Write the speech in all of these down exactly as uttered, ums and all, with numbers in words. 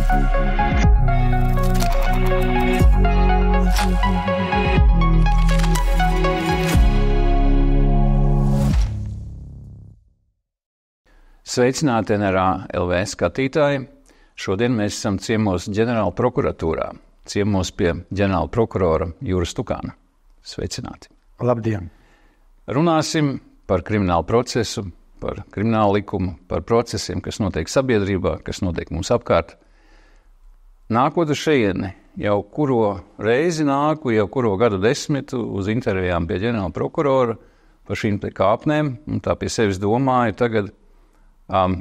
Sveicināti N R A L V skatītāji! Šodien mēs esam ciemos ģenerāla prokuratūrā, ciemos pie ģenerāla prokurora Jūras Tukāna. Sveicināti! Labdien! Runāsim par kriminālu procesu, par kriminālu likumu, par procesiem, kas notiek sabiedrībā, kas notiek mums apkārt. Nākot uz šejieni, jau kuro reizi nāku, jau kuro gadu desmitu uz intervijām pie ģenerāla prokurora par šīm te kāpnēm, un tā pie sevis domāju tagad, Um,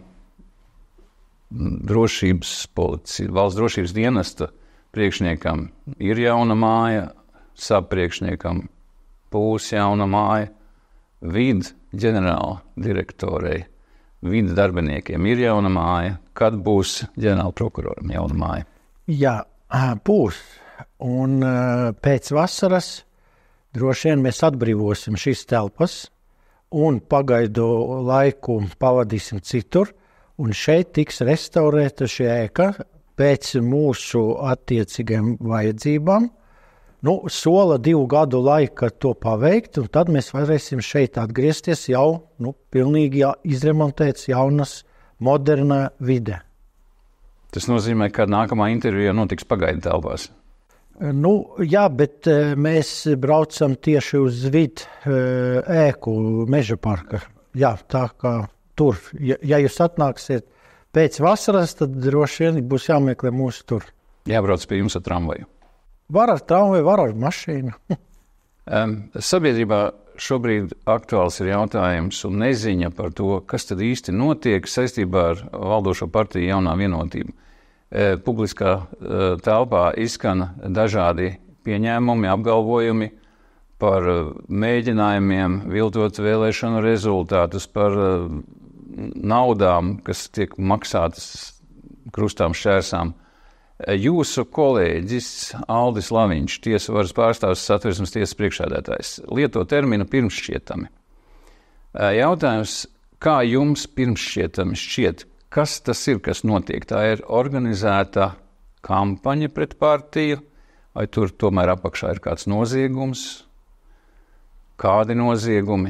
drošības policija, valsts drošības dienesta priekšniekam ir jauna māja, subpriekšniekam būs jauna māja, vidu ģenerāla direktorei, vidu darbiniekiem ir jauna māja, kad būs ģenerāla prokuroram jauna māja? Jā, būs. Un pēc vasaras droši vien mēs atbrīvosim šīs telpas un pagaidu laiku pavadīsim citur, un šeit tiks restaurēta šī ēka pēc mūsu attiecīgiem vajadzībām. Nu, sola divu gadu laika to paveikt, un tad mēs varēsim šeit atgriezties jau nu, pilnīgi izremontēts jaunas, moderna vide. Tas nozīmē, ka nākamā intervija notiks pagaidu telpās. Nu, jā, bet mēs braucam tieši uz vidu ēku Meža parka. Jā, tā kā tur. Ja, ja jūs atnāksiet pēc vasaras, tad droši vien būs jāmeklē mūsu tur. Jābrauc pie jums ar tramvaju. Var ar tramvaju, var ar mašīnu. um, sabiedrībā šobrīd aktuāls ir jautājums un neziņa par to, kas tad īsti notiek saistībā ar valdošo partiju Jaunā vienotība. Publiskā telpā izskan dažādi pieņēmumi, apgalvojumi par mēģinājumiem viltot vēlēšanu rezultātus, par naudām, kas tiek maksātas krustām šķērsām. Jūsu kolēģis Aldis Laviņš, tiesu varas pārstāvs, Satversmes tiesas priekšsēdētājs, lieto terminu pirmšķietami. Jautājums, kā jums pirmšķietami šķiet? Kas tas ir, kas notiek? Tā ir organizēta kampaņa pret partiju, vai tur tomēr apakšā ir kāds noziegums? Kādi noziegumi?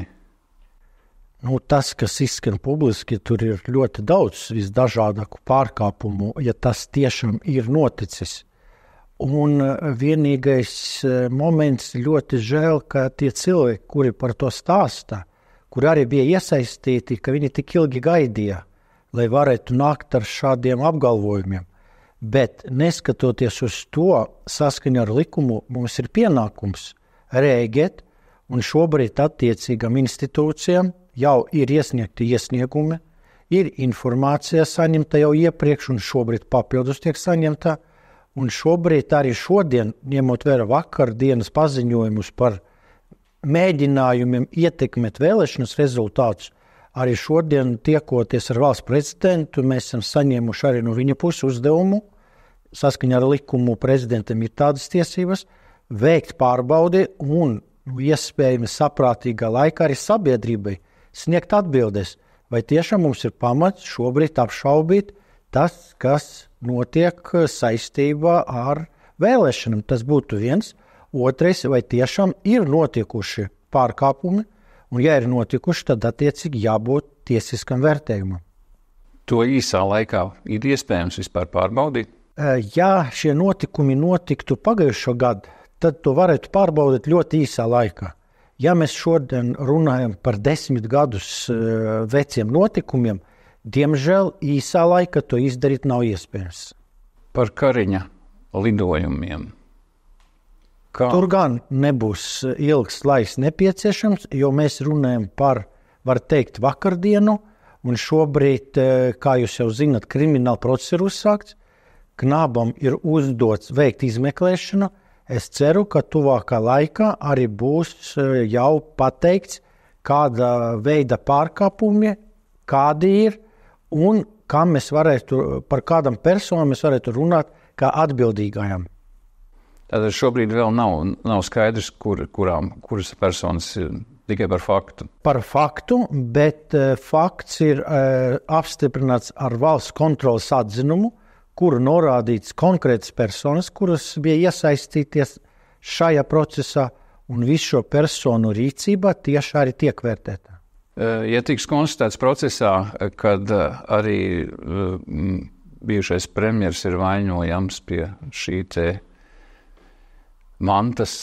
Nu, tas, kas izskan publiski, tur ir ļoti daudz visdažādāku pārkāpumu, ja tas tiešām ir noticis. Un vienīgais moments ļoti žēl, ka tie cilvēki, kuri par to stāsta, kuri arī bija iesaistīti, ka viņi tik ilgi gaidīja, lai varētu nākt ar šādiem apgalvojumiem. Bet neskatoties uz to, saskaņā ar likumu, mums ir pienākums rēģēt, un šobrīd attiecīgām institūcijām jau ir iesniegti iesniegumi, ir informācija saņemta jau iepriekš, un šobrīd papildus tiek saņemta, un šobrīd arī šodien, ņemot vērā vakardienas paziņojumus par mēģinājumiem ietekmēt vēlēšanas rezultātus, arī šodien tiekoties ar valsts prezidentu, mēs esam saņēmuši arī no viņa puses uzdevumu, saskaņā ar likumu prezidentam ir tādas tiesības, veikt pārbaudi un nu, iespējami saprātīgā laikā arī sabiedrībai sniegt atbildes, vai tiešām mums ir pamats šobrīd apšaubīt tas, kas notiek saistībā ar vēlēšanām. Tas būtu viens. Otrais, vai tiešām ir notiekuši pārkāpumi, un, ja ir notikuši, tad attiecīgi jābūt tiesiskam vērtējumam. To īsā laikā ir iespējams vispār pārbaudīt? Ja šie notikumi notiktu pagājušo gadu, tad to varētu pārbaudīt ļoti īsā laikā. Ja mēs šodien runājam par desmit gadus veciem notikumiem, diemžēl īsā laikā to izdarīt nav iespējams. Par Kariņa lidojumiem. Kā? Tur gan nebūs ilgs laiks nepieciešams, jo mēs runājam par, var teikt, vakardienu, un šobrīd, kā jūs jau zināt, krimināla process ir uzsākts, Knābam ir uzdots veikt izmeklēšanu. Es ceru, ka tuvākā laikā arī būs jau pateikts, kāda veida pārkāpumi, kādi ir, un kā mēs varētu, par kādam personām mēs varētu runāt kā atbildīgajam. Tātad šobrīd vēl nav, nav skaidrs, kur, kurām, kuras personas ir tikai par faktu. Par faktu, bet uh, fakts ir uh, apstiprināts ar valsts kontrolas atzinumu, kuru norādīts konkrētas personas, kuras bija iesaistīties šajā procesā, un visu šo personu rīcībā tieši arī tiek vērtēta. Ja tiks konstatēts procesā, kad arī bijušais premjers ir vainojams pie šī te mantas,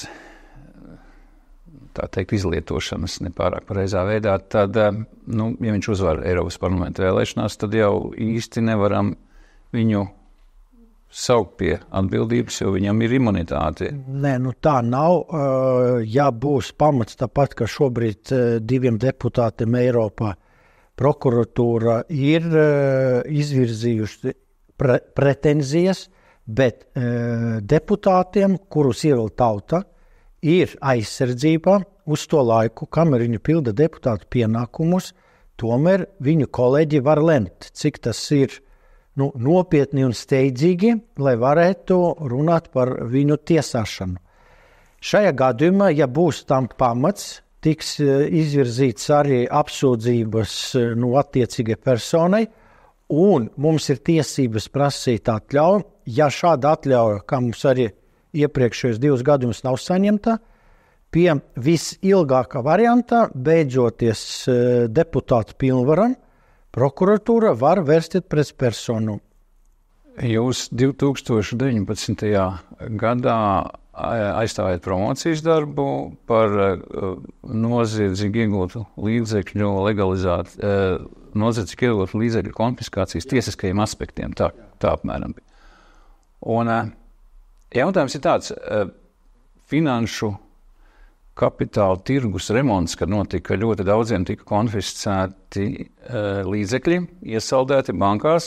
tā teikt, izlietošanas nepārāk pareizā veidā, tad, nu, ja viņš uzvar Eiropas parlamenta vēlēšanās, tad jau īsti nevaram viņu saukt pie atbildības, jo viņam ir imunitāte. Nē, nu tā nav. Ja būs pamats tāpat, ka šobrīd diviem deputātiem Eiropā prokuratūra ir izvirzījuši pre pretenzijas, bet deputātiem, kurus ievēl tauta, ir aizsardzībā uz to laiku, kamēr viņi pilda deputātu pienākumus, tomēr viņu kolēģi var lemt, cik tas ir nu, nopietni un steidzīgi, lai varētu runāt par viņu tiesāšanu. Šajā gadījumā, ja būs tam pamats, tiks izvirzīts arī apsūdzības no attiecīgai personai, un mums ir tiesības prasīt atļauju. Ja šāda atļauja, kā mums arī iepriekšējos divus gadījumus nav saņemta, pie visilgākā variantā, beidzoties deputātu pilnvaram, prokuratūra var vērsties pret personu. Jūs divi tūkstoši deviņpadsmitajā gadā aizstāvējat promocijas darbu par noziedzīgi iegūtu līdzekļu legalizāt, noziedzīgi iegūtu līdzekļu konfiskācijas tiesiskajiem aspektiem, tā, tā apmēram. Un jautājums ir tāds, finanšu kapitāla tirgus remonts, kad notika ļoti daudziem tika konfiscēti līdzekļi, iesaldēti bankās.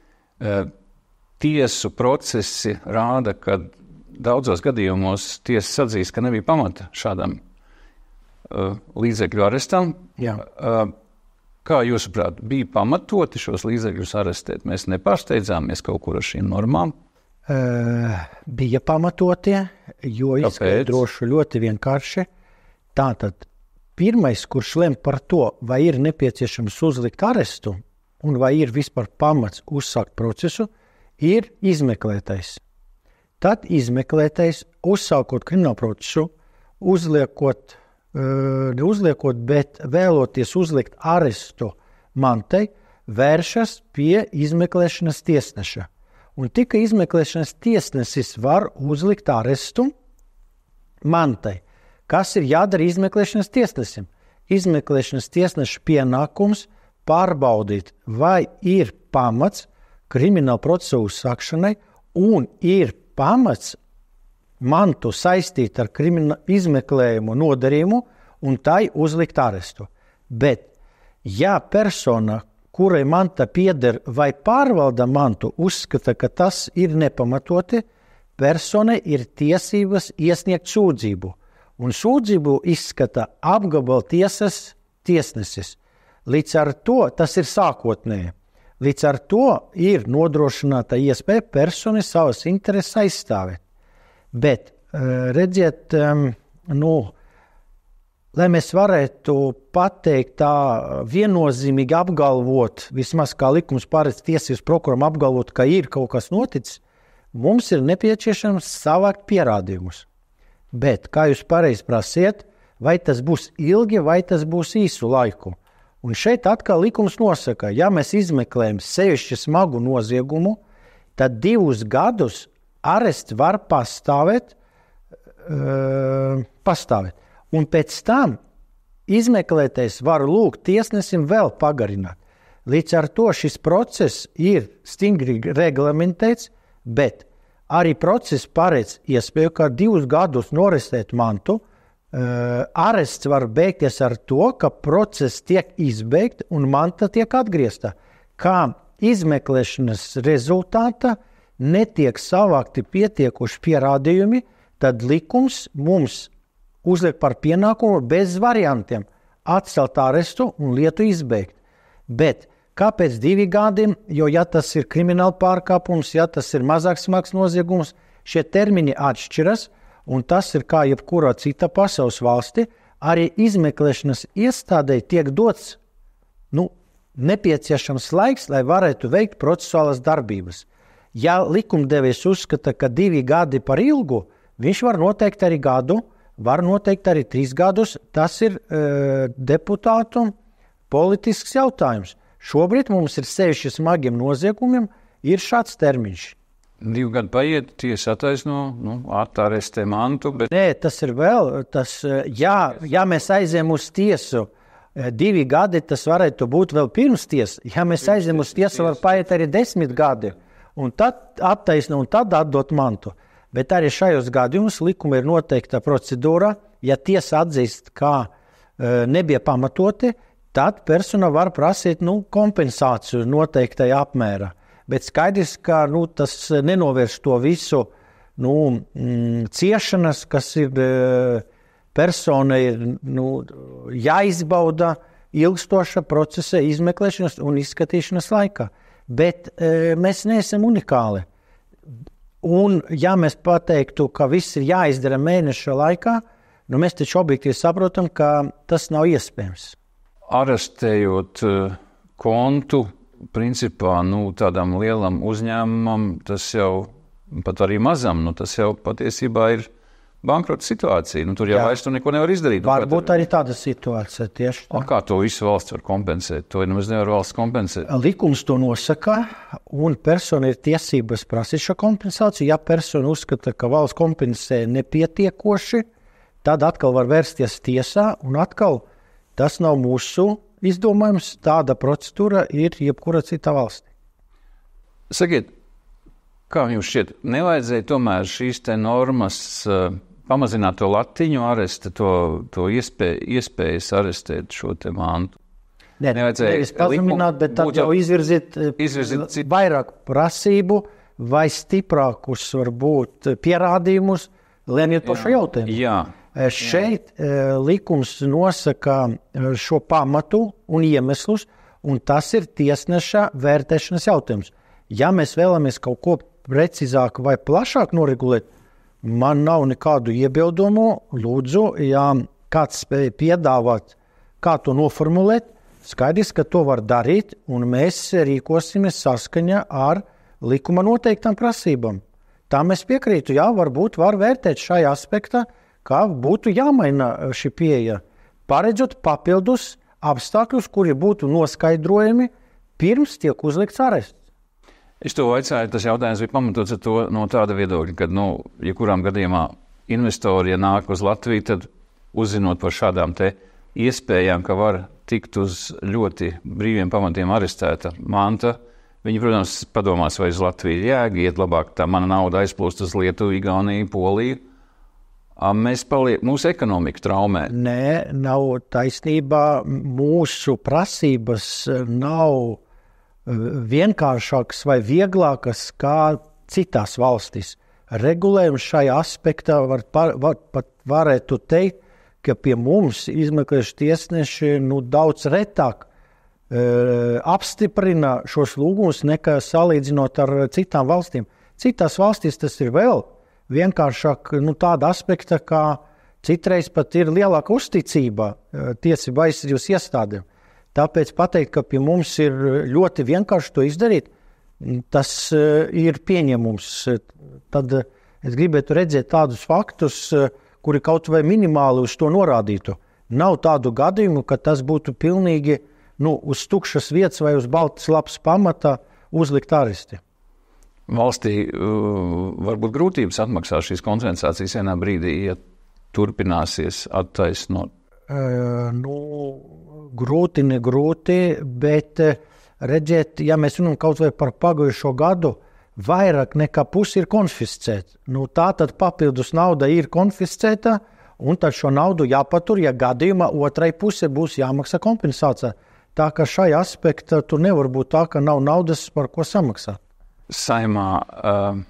Tiesu procesi rāda, ka daudzos gadījumos tiesas atzīst, ka nebija pamata šādam līdzekļu arestam. Jā. Kā jūsuprāt, bija pamatoti šos līdzekļus arestēt? Mēs nepārsteidzāmies kaut kur ar šīm normām? Uh, bija pamatotie, jo izskaidrošu ļoti vienkārši. Tātad, pirmais, kurš lem par to, vai ir nepieciešams uzlikt arestu un vai ir vispār pamats uzsākt procesu, ir izmeklētais. Tad izmeklētais, uzsākot kriminālu procesu, uzliekot, uh, neuzliekot, bet vēloties uzlikt arestu mantai, vēršas pie izmeklēšanas tiesneša. Un tikai izmeklēšanas tiesnesis var uzlikt arestu mantai. Kas ir jādara izmeklēšanas tiesnesim? Izmeklēšanas tiesneša pienākums pārbaudīt, vai ir pamats krimināla procesa uzsākšanai un ir pamats mantu saistīt ar kriminālu izmeklējumu nodarījumu un tai uzlikt arestu. Bet, ja persona, kurai manta pieder vai pārvalda mantu, uzskata, ka tas ir nepamatoti, personai ir tiesības iesniegt sūdzību. Un sūdzību izskata apgabala tiesas tiesnesis. Līdz ar to tas ir sākotnēji. Līdz ar to ir nodrošināta iespēja personi savas intereses aizstāvēt. Bet, redziet, nu, lai mēs varētu pateikt tā viennozīmīgi apgalvot, vismaz kā likums paredz tiesības prokuram apgalvot, ka ir kaut kas noticis, mums ir nepieciešams savākt pierādījumus. Bet, kā jūs pareizi prasiet, vai tas būs ilgi, vai tas būs īsu laiku. Un šeit atkal likums nosaka, ja mēs izmeklējam sevišķi smagu noziegumu, tad divus gadus arests var pastāvēt, uh, pastāvēt. Un pēc tam izmeklētais var lūgt tiesnesim vēl pagarināt. Līdz ar to šis process ir stingri reglamentēts, bet arī process paredz iespēju, ka divus gadus norestēt mantu, uh, arests var beigties ar to, ka process tiek izbeigt un manta tiek atgriezta. Kā izmeklēšanas rezultātā netiek savākti pietiekuši pierādījumi, tad likums mums uzliek par pienākumu bez variantiem atcelt arestu un lietu izbeigt. Bet kāpēc divi gadi? Jo, ja tas ir krimināla pārkāpums, ja tas ir mazāk smags noziegums, šie termini atšķiras, un tas ir kā jebkurā cita pasaules valsti, arī izmeklēšanas iestādei tiek dots nu, nepieciešams laiks, lai varētu veikt procesuālas darbības. Ja likumdevējs uzskata, ka divi gadi par ilgu, viņš var noteikt arī gadu, var noteikt arī trīs gadus. Tas ir uh, deputātu politisks jautājums. Šobrīd mums ir sevišķi smagiem noziegumiem, ir šāds termiņš. Divu gadu paiet, tiesa attaisno, nu, atārestē mantu, bet... Nē, tas ir vēl, tas, jā, ja mēs aizējam uz tiesu, divi gadi, tas varētu būt vēl pirms tiesa. Ja mēs aizējam uz tiesu, var paiet arī desmit gadi, un tad attaisno, un tad atdot mantu. Bet arī šajos gadījumos likuma ir noteikta procedūra, ja tiesa atzīst, kā e, nebija pamatoti, tad persona var prasīt nu, kompensāciju noteiktai apmērā. Bet skaidrs, ka nu, tas nenovērš to visu nu, mm, ciešanas, kas ir persona ir nu, jāizbauda ilgstoša procesa izmeklēšanas un izskatīšanas laikā. Bet e, mēs neesam unikāli. Un ja mēs pateiktu, ka viss ir jāizdara mēneša laikā, nu, mēs taču objektīvi saprotam, ka tas nav iespējams. Arestējot uh, kontu, principā, nu, tādam lielam uzņēmumam, tas jau, pat arī mazam, nu, tas jau patiesībā ir bankrota situācija. Nu, tur jau vairs tu neko nevar izdarīt. Nu, Varbūt arī tāda situācija tieši tā. A, kā to visu valsts var kompensēt? To nemaz nevar valsts kompensēt. Likums to nosaka, un persona ir tiesības prasīt šo kompensāciju. Ja persona uzskata, ka valsts kompensē nepietiekoši, tad atkal var vērsties tiesā, un atkal tas nav mūsu izdomājums, tāda procedūra ir jebkura cita valstī. Sakiet, kā jums šķiet, nevajadzēja tomēr šīs te normas uh, pamazināt to latiņu aresta, to, to iespēju, iespējas arestēt šo te mantu? Ne, nevis pazemināt, bet tad jau izvirzīt, izvirzīt citu. Vairāk prasību vai stiprākus varbūt pierādījumus, lēmiet par šo jautājumu. Jā. Šeit jā. Likums nosaka šo pamatu un iemeslus, un tas ir tiesneša vērtēšanas jautājums. Ja mēs vēlamies kaut ko precīzāk vai plašāk noregulēt, man nav nekādu iebildumu. Lūdzu, ja kāds spēj piedāvāt, kā to noformulēt, skaidrs, ka to var darīt, un mēs rīkosimies saskaņā ar likuma noteiktām prasībām. Tā mēs piekrītu, jā, varbūt var vērtēt šajā aspektā, kā būtu jāmaina šī pieeja, paredzot papildus apstākļus, kuri būtu noskaidrojami pirms tiek uzlikts arests. Es to vaicāju, tas jautājums bija pamatots ar to no tāda viedokļa, ka, nu, ja kurām gadījumā investori, ja nāk uz Latviju, tad uzzinot par šādām te iespējām, ka var tikt uz ļoti brīviem pamatiem arestēta manta, viņi, protams, padomās, vai uz Latviju jēga iet labāk, tā mana nauda aizplūst uz Lietuvu, Igauniju, Poliju. Mēs paliek, mūsu ekonomika traumē. Nē, nav taisnība. Mūsu prasības nav vienkāršākas vai vieglākas kā citās valstīs. Regulējums šajā aspektā var, var, pat varētu teikt, ka pie mums izmeklēšanas tiesneši nu, daudz retāk e, apstiprina šos lūgumus nekā salīdzinot ar citām valstīm. Citās valstīs tas ir vēl vienkāršāk nu, tāda aspekta, kā citreiz pat ir lielāka uzticība tiesību aizsardzības iestādēm. Tāpēc pateikt, ka pie mums ir ļoti vienkārši to izdarīt, tas ir pieņemums. Tad es gribētu redzēt tādus faktus, kuri kaut vai minimāli uz to norādītu. Nav tādu gadījumu, ka tas būtu pilnīgi nu, uz tukšas vietas vai uz baltas lapas pamata uzlikt aresti. Valstī uh, varbūt grūtības atmaksāt šīs kompensācijas vienā brīdī, ja turpināsies attaisnot? Uh, nu, grūti, ne grūti, bet redziet, ja mēs runājam kaut vai par pagājušo gadu, vairāk nekā pusi ir konfiscēta. Nu, tā tad papildus nauda ir konfiscēta, un tad šo naudu jāpatur, ja gadījumā otrai pusē būs jāmaksā kompensācija. Tā kā šajā aspektā tur nevar būt tā, ka nav naudas, par ko samaksāt. Saimā uh,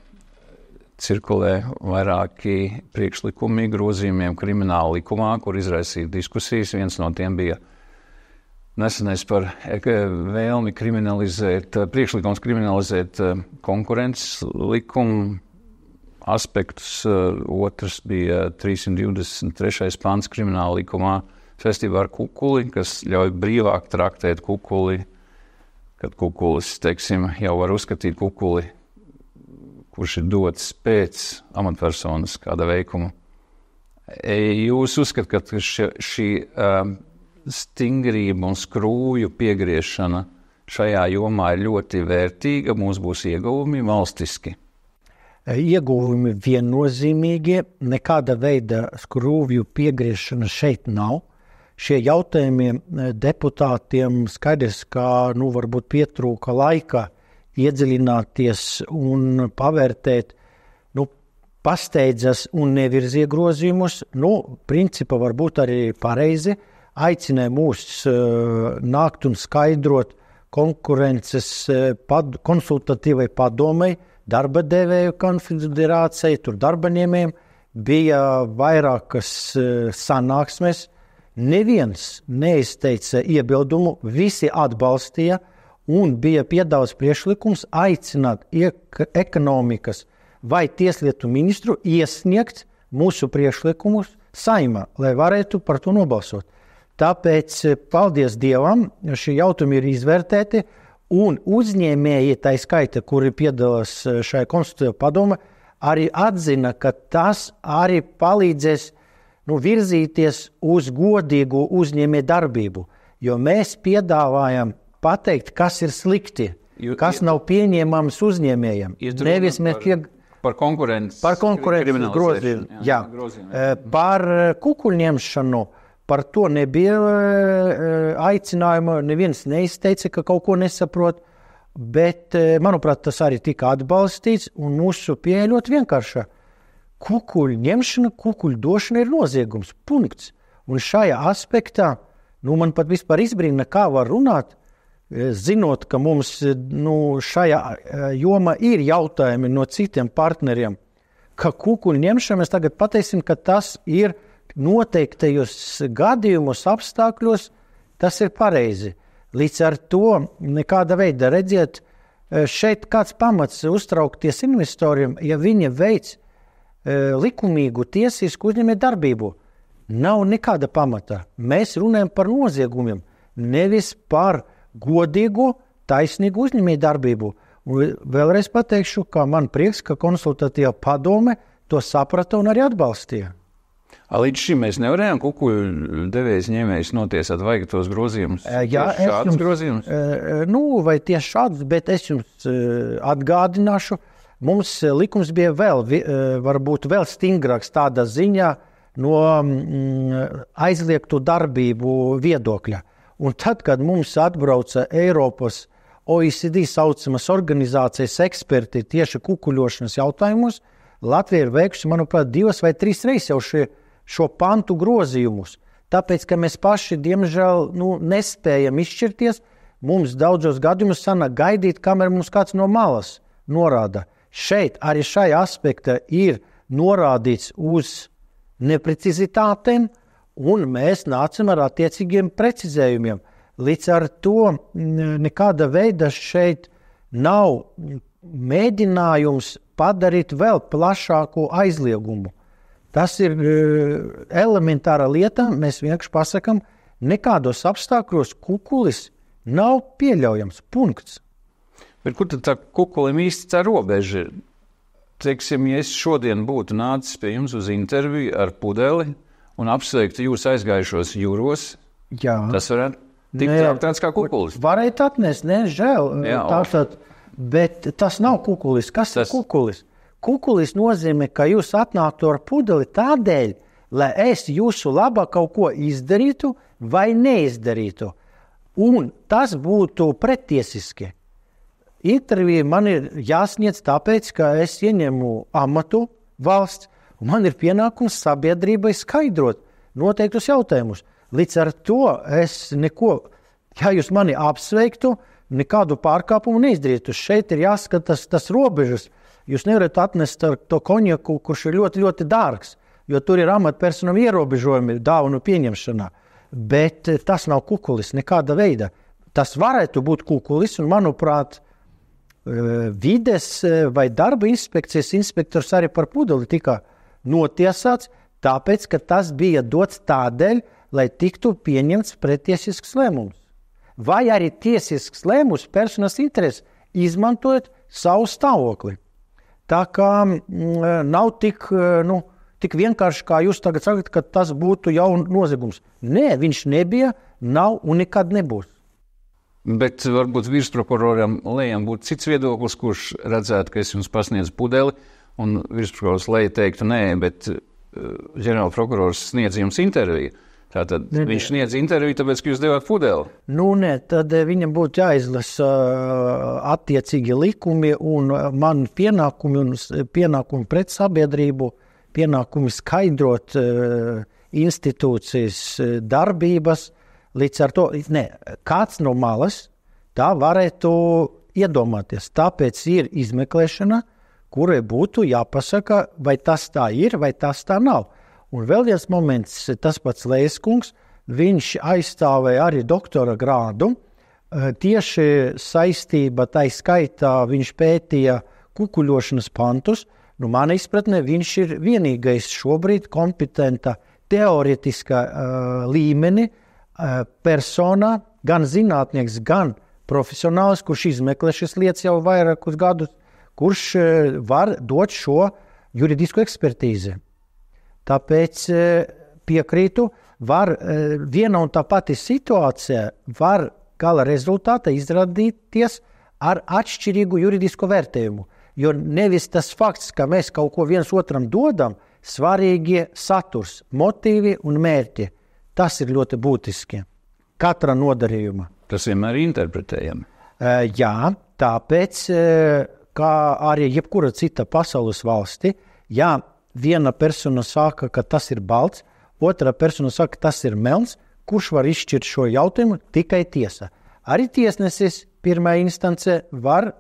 cirkulē vairāki priekšlikumi grozījumiem krimināla likumā, kur izraisīja diskusijas. Viens no tiem bija nesenais par vēlmi kriminalizēt, priekšlikums kriminalizēt konkurences likumu aspektus. Otrs bija trīssimt divdesmit trešais pants krimināla likumā saistībā ar kukuli, kas ļauj brīvāk traktēt kukuli, kad kukulis, teiksim, jau var uzskatīt kukuli kurš ir dots pēc amatpersonas kāda veikuma. Jūs uzskatāt, ka šī, šī um, stingrība un skrūju piegriešana šajā jomā ir ļoti vērtīga, mums būs ieguvumi valstiski? Ieguvumi viennozīmīgi, nekāda veida skrūvju piegriešana šeit nav. Šie jautājumi deputātiem skaidrs, ka nu, varbūt pietrūka laika iedziļināties un pavērtēt, nu, pasteidzas un nevirzīja grozījumus. Nu, principā varbūt arī pareizi aicināja mūs uh, nākt un skaidrot konkurences uh, pad, konsultatīvai padomei, darba devēju konfederācijai, tur darbaņēmējiem bija vairākas uh, sanāksmes. Neviens neizteica iebildumu, visi atbalstīja un bija piedāvāts priekšlikums aicināt ekonomikas vai tieslietu ministru iesniegt mūsu priekšlikumus Saeimā, lai varētu par to nobalsot. Tāpēc, paldies Dievam, šie jautājumi ir izvērtēti un uzņēmēji, tā skaita, kuri piedalās šajā konsultatīvā padome, arī atzina, ka tas arī palīdzēs nu, virzīties uz godīgu uzņēmē darbību, jo mēs piedāvājam pateikt, kas ir slikti, Jū, kas nav pieņēmams uzņēmējiem. Nevis mēs pie... Par konkurences, par konkurences grozījumu. Jā, jā. Grozījumu. Par kukuļņemšanu, par to nebija aicinājuma, neviens neizteica, ka kaut ko nesaprot, bet, manuprāt, tas arī tika atbalstīts, un mūsu pieeja ļoti vienkārša. Kukuļu ņemšana, kukuļu došana ir noziegums, punkts. Un šajā aspektā, nu, man pat vispār izbrīna, kā var runāt, zinot, ka mums nu, šajā jomā ir jautājumi no citiem partneriem, ka kukuļu ņemšana, mēs tagad pateiksim, ka tas ir noteiktajos gadījumus, apstākļos, tas ir pareizi. Līdz ar to nekāda veida redziet, šeit kāds pamats uztraukties investoriem, ja viņa veids likumīgu tiesisku uzņēmē darbību. Nav nekāda pamata. Mēs runājam par noziegumiem, nevis par godīgu, taisnīgu uzņēmē darbību. Un vēlreiz pateikšu, ka man prieks, ka konsultatīva padome to saprata un arī atbalstīja. Līdz šim mēs nevarējām kukuļu devējs ņēmējs notiesāt, vajag tos grozījumus? Jā, šādus grozījumus? Nu, vai tieši šādus, bet es jums atgādināšu, mums likums bija vēl, varbūt vēl stingrāks tādā ziņā no aizliegtu darbību viedokļa. Un tad, kad mums atbrauca Eiropas O E C D saucamas organizācijas eksperti tieši kukuļošanas jautājumos, Latvija ir veikusi, manuprāt, divas vai trīs reizes jau šie, šo pantu grozījumus. Tāpēc, ka mēs paši, diemžēl, nu, nespējam izšķirties, mums daudzos gadījumus sanāk gaidīt, kamēr mums kāds no malas norāda. Šeit arī šajā aspektā ir norādīts uz neprecizitātēm, un mēs nācam ar attiecīgiem precizējumiem. Līdz ar to nekāda veida šeit nav mēģinājums padarīt vēl plašāku aizliegumu. Tas ir elementāra lieta, mēs vienkārši pasakam, nekādos apstākļos kukulis nav pieļaujams, punkts. Bet kur tad tā kukulim īsti tā robeža ir? Teiksim, ja es šodien būtu nācis pie jums uz interviju ar pudeli un apsveiktu jūs aizgājušos jūros, jā. Tas varētu tikt tāds kā kukulis. Varētu atnest, ne, žēl, tātad, bet tas nav kukulis. Kas tas... ir kukulis? Kukulis nozīmē, ka jūs atnāktu ar pudeli tādēļ, lai es jūsu labā kaut ko izdarītu vai neizdarītu. Un tas būtu pretiesiski. Intervija man ir jāsniedz tāpēc, ka es ieņemu amatu valsts, un man ir pienākums sabiedrībai skaidrot noteiktus jautājumus. Līdz ar to es neko, ja jūs mani apsveiktu, nekādu pārkāpumu neizdarītu. Šeit ir jāskatās tas robežas. Jūs nevarat atnest ar to konjaku, kurš ir ļoti, ļoti dārgs, jo tur ir amatpersonam ierobežojumi dāvanu pieņemšanā. Bet tas nav kukulis nekāda veida. Tas varētu būt kukulis, un manuprāt, vides vai darba inspekcijas inspektors arī par pudeli tika notiesāts, tāpēc, ka tas bija dots tādēļ, lai tiktu pieņemts pretiesisks lēmums. Vai arī tiesisks lēmums personas intereses, izmantojot savu stāvokli. Tā kā nav tik, nu, tik vienkārši, kā jūs tagad sakat, ka tas būtu jau noziegums. Nē, viņš nebija, nav un nekad nebūs. Bet varbūt virsprokuroram Lejam būtu cits viedoklis, kurš redzētu, ka es jums pasniedzu pudeli, un virsprokurors Leja teiktu nē, bet ģenerāla prokurors sniedz jums interviju. Tātad ne, viņš sniedz interviju, tāpēc, ka jūs devāt pudeli. Nu, nē, tad viņam būtu jāizlasa attiecīgi likumi un man pienākumi un pienākumi pret sabiedrību, pienākumi skaidrot institūcijas darbības. Līdz ar to, ne, kāds no malas tā varētu iedomāties. Tāpēc ir izmeklēšana, kurai būtu jāpasaka, vai tas tā ir, vai tas tā nav. Un vēl viens moments, tas pats Lejas kungs, viņš aizstāvēja arī doktora grādu. Tieši saistība, tai skaitā viņš pētīja kukuļošanas pantus. Nu, mana izpratnē, viņš ir vienīgais šobrīd kompetenta teoretiskā uh, līmeni uh, personā, gan zinātnieks, gan profesionālis, kurš izmeklē šis lietas jau vairākus gadus, kurš uh, var dot šo juridisko ekspertīzi. Tāpēc piekrītu, var viena un tā pati situācija var gala rezultātā izrādīties ar atšķirīgu juridisko vērtējumu. Jo nevis tas fakts, ka mēs kaut ko viens otram dodam, svarīgi saturs, motīvi un mērķi. Tas ir ļoti būtiski. Katra nodarījuma. Tas vienmēr ir interpretējami. Jā, tāpēc, kā arī jebkura cita pasaules valsti, jā, viena persona saka, ka tas ir balts, otra persona saka, ka tas ir melns, kurš var izšķirt šo jautājumu? Tikai tiesa. Arī tiesnesis pirmā instance var,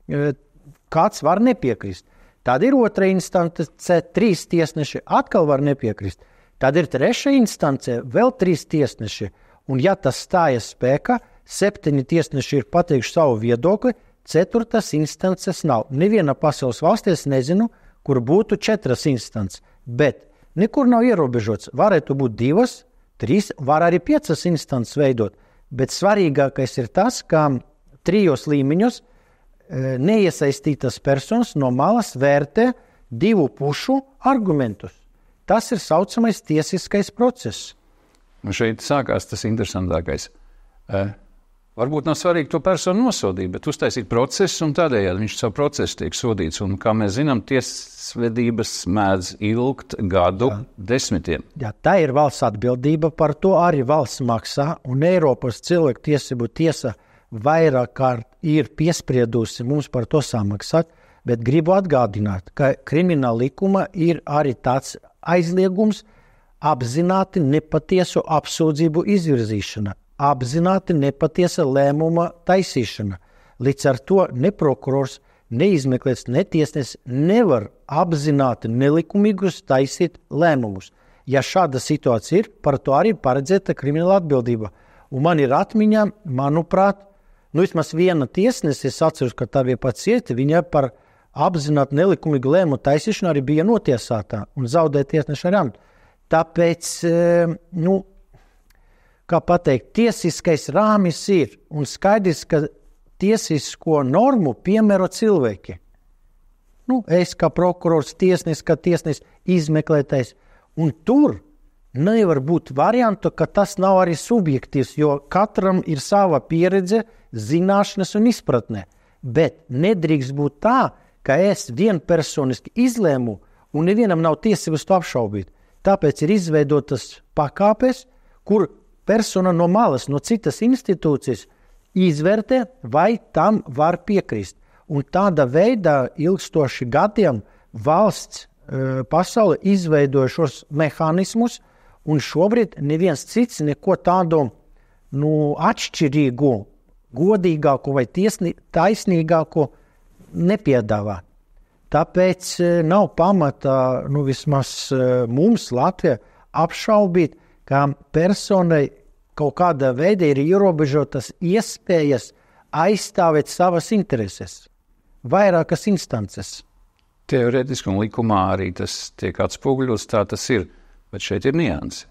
kāds var nepiekrist. Tad ir otra instance, trīs tiesneši atkal var nepiekrist. Tad ir trešā instance, vēl trīs tiesneši. Un ja tas stājas spēkā, septiņi tiesneši ir pateikuši savu viedokli, ceturtas instances nav. Neviena pasaules valstīs nezinu, kur būtu četras instances, bet nekur nav ierobežots. Varētu būt divas, trīs, var arī piecas instances veidot, bet svarīgākais ir tas, ka trijos līmeņos neiesaistītas personas no malas vērtē divu pušu argumentus. Tas ir saucamais tiesiskais process. Un šeit sākās tas interesantākais. Eh, varbūt nav svarīgi to personu nosodīt, bet uztaisīt procesu un tādējādi viņš savu procesu tiek sodīts. Un, kā mēs zinām, tiesvedības mēdz ilgt gadu Jā. desmitiem. Jā, tā ir valsts atbildība, par to arī valsts maksā, un Eiropas cilvēktiesību tiesa vairāk kārt ir piespriedusi mums par to samaksāt, bet gribu atgādināt, ka krimināla likuma ir arī tāds aizliegums apzināti nepatiesu apsūdzību izvirzīšana, apzināti nepatiesa lēmuma taisīšana. Līdz ar to ne prokurors, ne izmeklēts, ne tiesnesis nevar apzināti nelikumīgus taisīt lēmumus. Ja šāda situācija ir, par to arī paredzēta krimināla atbildība. Un man ir atmiņā, manuprāt, nu vismaz viena tiesnesis, es atceros, ka tā bija pats cieta, viņa par apzināti nelikumīgu lēmumu taisīšanu arī bija notiesātā un zaudēja tiesneša arī amatu. Tāpēc, nu, kā pateikt, tiesiskais rāmis ir un skaidrs, ka tiesisko normu piemēro cilvēki. Nu, es kā prokurors, tiesnesis, kā tiesnesis, izmeklētais. Un tur nevar būt variantu, ka tas nav arī subjektīvs, jo katram ir sava pieredze, zināšanas un izpratne. Bet nedrīkst būt tā, ka es vienpersoniski izlēmu un nevienam nav tiesības to apšaubīt. Tāpēc ir izveidotas pakāpes, kur persona no malas, no citas institūcijas izvērtē, vai tam var piekrist. Un tāda veidā ilgstoši gadiem valsts e, pasaule izveidoja šos mehānismus, un šobrīd neviens cits neko tādu nu, atšķirīgu, godīgāku vai tiesni, taisnīgāku nepiedāvā. Tāpēc nav pamata, nu vismaz mums Latvijā, apšaubīt, ka personai kaut kādā veidā ir ierobežotas iespējas aizstāvēt savas intereses. Vairākas instances. Teorētiski un likumā arī tas tiek atspoguļots, tā tas ir, bet šeit ir nianse.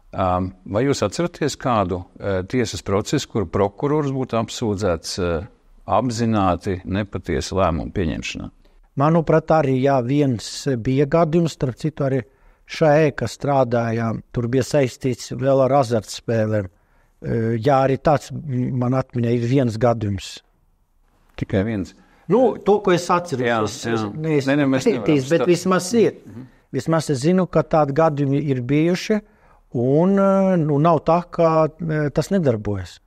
Vai jūs atceraties kādu tiesas procesu, kur prokurors būtu apsūdzēts apzināti nepatiesu lēmumu pieņemšanā? Manuprāt, arī jā, viens bija gadījums, starp citu arī šajā, kas strādāja, tur bija saistīts vēl ar azartspēlēm. Jā, arī tāds man atmiņā ir viens gadījums. Tikai viens. Nu, to, ko es atceros, jā, jā. es neesmu pētījis, bet vismaz ir. Mm-hmm. Vismaz es zinu, ka tādi gadījumi ir bijuši, un nu, nav tā, ka tas nedarbojas.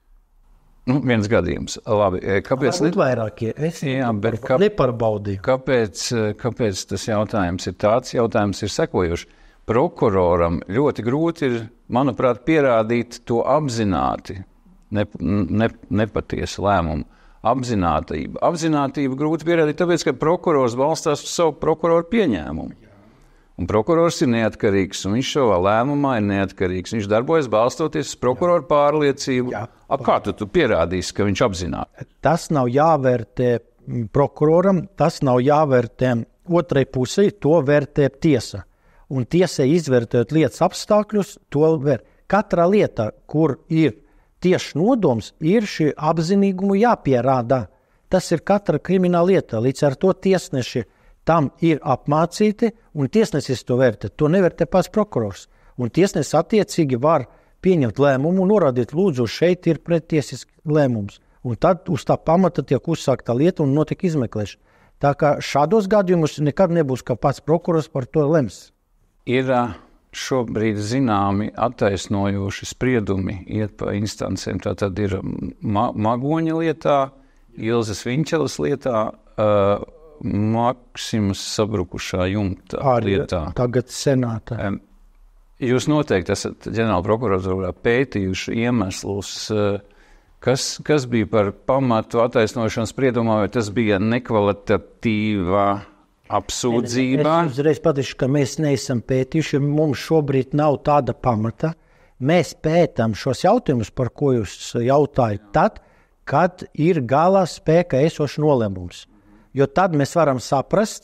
Nu, viens gadījums. Labi, kāpēc ne... vairākie? Es jā, bet kā... nepārbaudīju. Kāpēc, kāpēc tas jautājums ir tāds? Jautājums ir sekojošs. Prokuroram ļoti grūti ir, manuprāt, pierādīt to apzināti, ne, ne, nepatiesu lēmumu. Apzinātība. Apzinātība grūti pierādīt, tāpēc, ka prokurors balstās uz savu prokuroru pieņēmumu. Un prokurors ir neatkarīgs, un viņš savā lēmumā ir neatkarīgs. Viņš darbojas balstoties uz prokuroru pārliecību. Jā. A, kā tu, tu pierādīsi, ka viņš apzināti? Tas nav jāvērtē prokuroram, tas nav jāvērtē otrai pusē, to vērtē tiesa. Un tiesai izvērtējot lietas apstākļus, to vērt. Katra lieta, kur ir tieši nodoms, ir šī apzinīgumu jāpierāda. Tas ir katra krimināla lieta. Līdz ar to tiesneši tam ir apmācīti, un tiesnesis to vērtē. To nevērtē pats prokurors. Un tiesnesis attiecīgi var pieņemt lēmumu un norādīt, lūdzu, šeit ir pretiesisks lēmums. Un tad uz tā pamata tiek uzsākta lieta un notiek izmeklēšana. Tā kā šādos gadījumus nekad nebūs, ka pats prokurors par to lems. Ir šobrīd zināmi attaisnojoši spriedumi iet pa instancēm. Tātad ir ma- Magoņa lietā, Ilzes Viņķeles lietā, uh, Maksimas sabrukušā jumta Arī lietā. Tagad senātā. Jūs noteikti esat ģenerāla prokuratūrā pētījuši iemeslus, kas, kas bija par pamatu attaisnošanas spriedumā, vai tas bija nekvalitatīvā apsūdzība? Es uzreiz pateikšu, ka mēs neesam pētījuši, mums šobrīd nav tāda pamata. Mēs pētām šos jautājumus, par ko jūs jautājat, tad, kad ir galā spēka esošs nolēmums. Jo tad mēs varam saprast,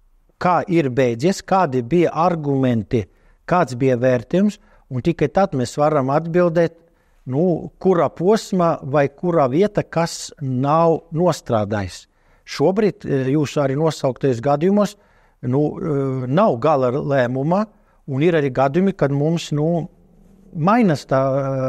kā ir beidzies, kādi bija argumenti, kāds bija vērtījums, un tikai tad mēs varam atbildēt, nu, kurā posmā vai kurā vieta, kas nav nostrādājis. Šobrīd jūs arī nosauktais gadījumos nu, nav gala lēmuma, un ir arī gadījumi, kad mums nu, mainas tā,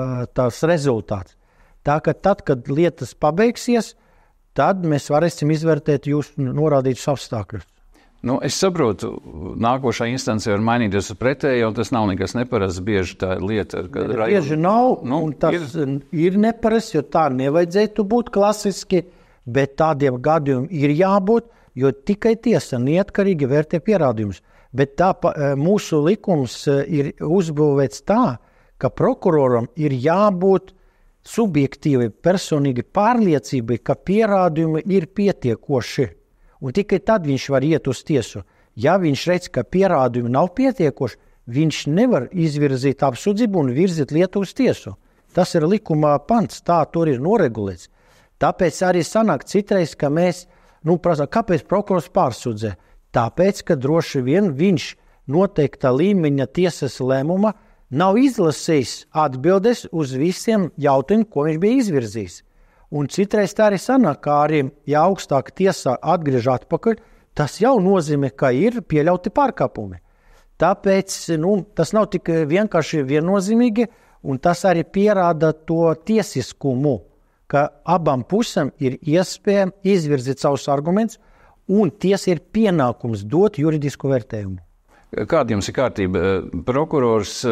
tās rezultāts. Tā ka tad, kad lietas pabeigsies, tad mēs varēsim izvērtēt jūsu norādītus apstākļus. Nu, es saprotu, nākošā instance var mainīties uz pretējo, un tas nav nekas neparasts, bieži tā lieta. Kad bieži nav, nu, un tas ir, ir neparasts, jo tā nevajadzētu būt klasiski, bet tādiem gadījumiem ir jābūt, jo tikai tiesa neatkarīgi vērtē pierādījumus. Bet tā mūsu likums ir uzbūvēts tā, ka prokuroram ir jābūt subjektīvi, personīgi pārliecībai, ka pierādījumi ir pietiekoši. Un tikai tad viņš var iet uz tiesu. Ja viņš redz, ka pierādījumi nav pietiekoši, viņš nevar izvirzīt apsūdzību un virzīt lietu uz tiesu. Tas ir likumā pants, tā tur ir noregulēts. Tāpēc arī sanāk citreiz, ka mēs, nu, prasām, kāpēc prokurors pārsūdzē? Tāpēc, ka droši vien viņš noteikta līmeņa tiesas lēmuma nav izlasījis atbildes uz visiem jautājumiem, ko viņš bija izvirzījis. Un citreiz tā arī sanāk, kā arī, ja augstāka tiesā atgriež atpakaļ, tas jau nozīmē, ka ir pieļauti pārkāpumi. Tāpēc nu, tas nav tik vienkārši viennozīmīgi, un tas arī pierāda to tiesiskumu, ka abām pusēm ir iespēja izvirzīt savus argumentus, un tiesa ir pienākums dot juridisku vērtējumu. Kāda jums ir kārtība? Prokurors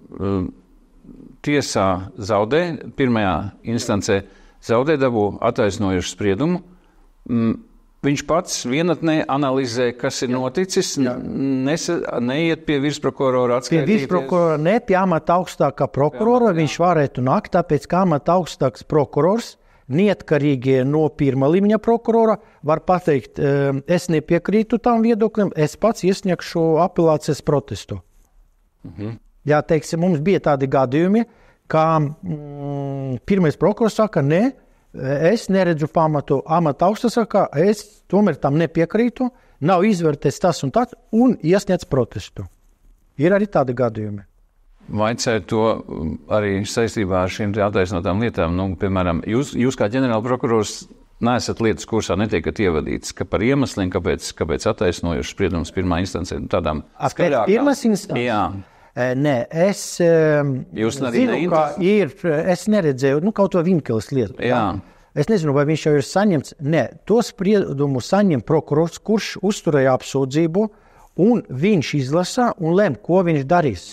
tiesā zaudē, pirmajā instancē zaudē, dabū attaisnojušu spriedumu. Viņš pats vienatnē analizē, kas ir noticis, nes, neiet pie virsprokurora atskaitīties. Pie virsprokurora ne, pie amata augstākā prokurora viņš varētu nākt, tāpēc kā amata augstāks prokurors neatkarīgi no pirmā līmeņa prokurora var pateikt, es nepiekrītu tam viedoklim, es pats iesniegšu apelācijas protestu. Mhm. Jā, teiksim, mums bija tādi gadījumi, kā mm, pirmais prokurors saka, ne, es neredzu pamatu, amata augstāks saka, es tomēr tam nepiekrītu, nav izvērtēts tas un tāds, un iesniedz protestu. Ir arī tādi gadījumi. Vaicāju to arī saistībā ar šīm attaisnotām lietām. Nu, piemēram, jūs, jūs kā ģenerāla prokurors neesat lietas kursā, netiekat ievadīts, ka par iemesliem, kāpēc, kāpēc attaisnojuši spriedums pirmā instancē, tādām skaidrākām. Pirmās instances? Jā. Nē, es Jūs zinu, ka ir, es neredzēju, nu, kaut to Vinkeles lietu. Jā. Es nezinu, vai viņš jau ir saņemts. Nē, to spriedumu saņem prokurors, kurš uzturēja apsūdzību, un viņš izlasā un lem, ko viņš darīs.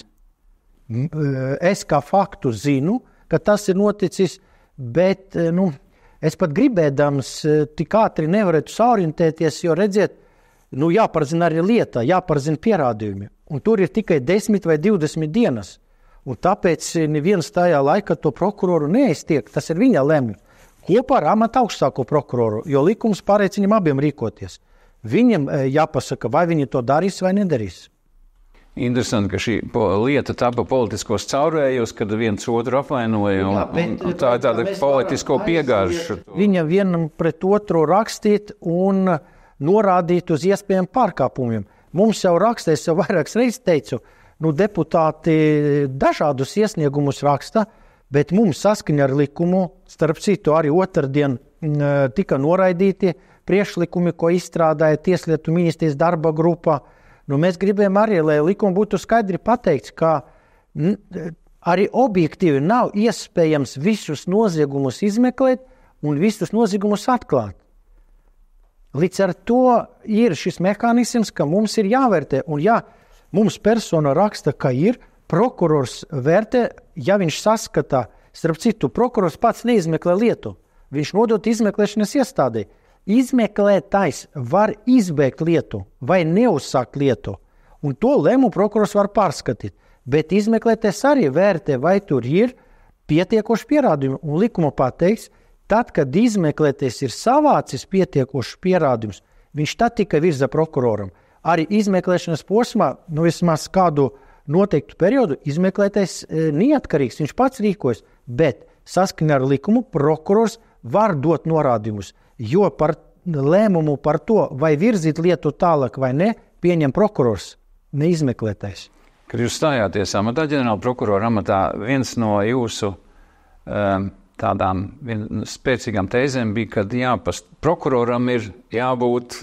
Es kā faktu zinu, ka tas ir noticis, bet, nu, es pat gribēdams tik ātri nevarētu saorientēties, jo redziet, nu, jāparzina arī lieta, jāparzina pierādījumi. Un tur ir tikai desmit vai divdesmit dienas. Un tāpēc neviens tajā laikā to prokuroru neiztiek, tas ir viņa lemj. Kopā ar amata augstāko prokuroru, jo likums pārēc viņam abiem rīkoties. Viņam jāpasaka, vai viņi to darīs vai nedarīs. Interesanti, ka šī lieta tapa politiskos caurējos, kad viens otru apvainoja, un, Jā, bet, un tā ir tāda politisko piegāžu. Viņa vienam pret otru rakstīt un norādīt uz iespējām pārkāpumiem. Mums jau rakstēs, jau vairākas reizes teicu, nu, deputāti dažādus iesniegumus raksta, bet mums saskaņa ar likumu, starp citu arī otrdien tika noraidīti priekšlikumi, ko izstrādāja Tieslietu ministrijas darba grupā. Nu, mēs gribējām arī, lai likuma būtu skaidri pateikts, ka arī objektīvi nav iespējams visus noziegumus izmeklēt un visus noziegumus atklāt. Līdz ar to ir šis mehānisms, ka mums ir jāvērtē, un ja mums persona raksta, ka ir, prokurors vērtē, ja viņš saskatā, starp citu, prokurors pats neizmeklē lietu, viņš nodot izmeklēšanas iestādē. Izmeklētājs var izbeigt lietu vai neuzsākt lietu, un to lēmumu prokurors var pārskatīt, bet izmeklētājs arī vērtē, vai tur ir pietiekoši pierādījumi, un likuma pateiks, tad, kad izmeklētājs ir savācis pietiekošus pierādījumus, viņš tad tika virza prokuroram. Arī izmeklēšanas posmā, nu vismaz kādu noteiktu periodu, izmeklētājs e, neatkarīgs, viņš pats rīkojas, bet saskaņā ar likumu prokurors var dot norādījumus. Jo par lēmumu par to, vai virzīt lietu tālāk vai ne, pieņem prokurors, neizmeklētais. Kad jūs stājāties amatā, ģenerāla prokurora amatā, viens no jūsu um, tādām spēcīgām tēzēm bija, ka jāpast, prokuroram ir jābūt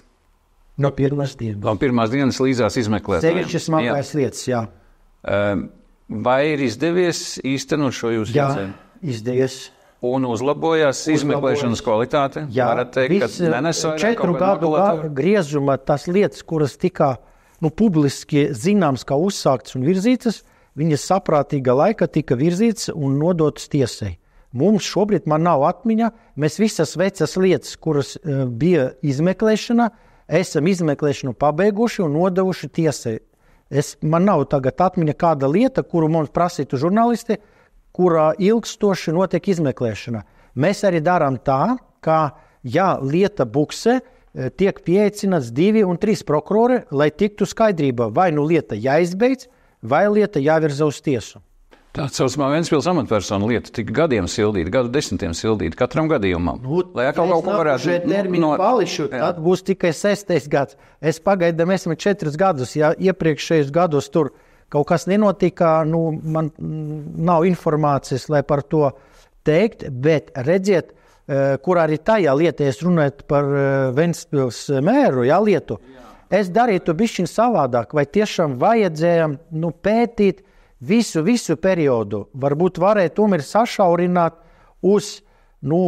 no pirmās dienas, no pirmās dienas līdzās izmeklētājiem. Sevišķi smagās lietas, jā. Um, vai ir izdevies īstenot šo jūsu jēdzienu? Jā, izdevies. Un uzlabojās izmeklēšanas kvalitāte? Jā, teikt, viss četru gadu griezumā tās lietas, kuras tika nu, publiski zināms, kā uzsāktas un virzītas, viņas saprātīga laika tika virzītas un nodotas tiesai. Mums šobrīd man nav atmiņa, mēs visas vecas lietas, kuras uh, bija izmeklēšana, esam izmeklēšanu pabeiguši un nodevuši tiesai. Es, man nav tagad atmiņa kāda lieta, kuru mums prasītu žurnālisti, kurā ilgstoši notiek izmeklēšana. Mēs arī darām tā, ka, ja lieta buksē, tiek pieaicināts divi un trīs prokurori, lai tiktu skaidrība, vai nu lieta jāizbeidz, vai lieta jāvirza uz tiesu. Tā saucamā Ventspils amatpersona lieta tika gadiem sildīta, gadu desmitiem sildīta, katram gadījumam. Nu, lai atkal kaut ko varētu... No, pališu, tad būs tikai sestais gads. Es pagaidām esmu četrus gadus, ja iepriekšējos gados tur kaut kas nenotika, nu, man nav informācijas, lai par to teikt, bet redziet, kur arī tajā lietā es runāju par Ventspils mēru, jā, lietu, es darītu bišķiņ savādāk, vai tiešām vajadzēja nu, pētīt visu, visu periodu. Varbūt varēja tomēr sašaurināt uz nu,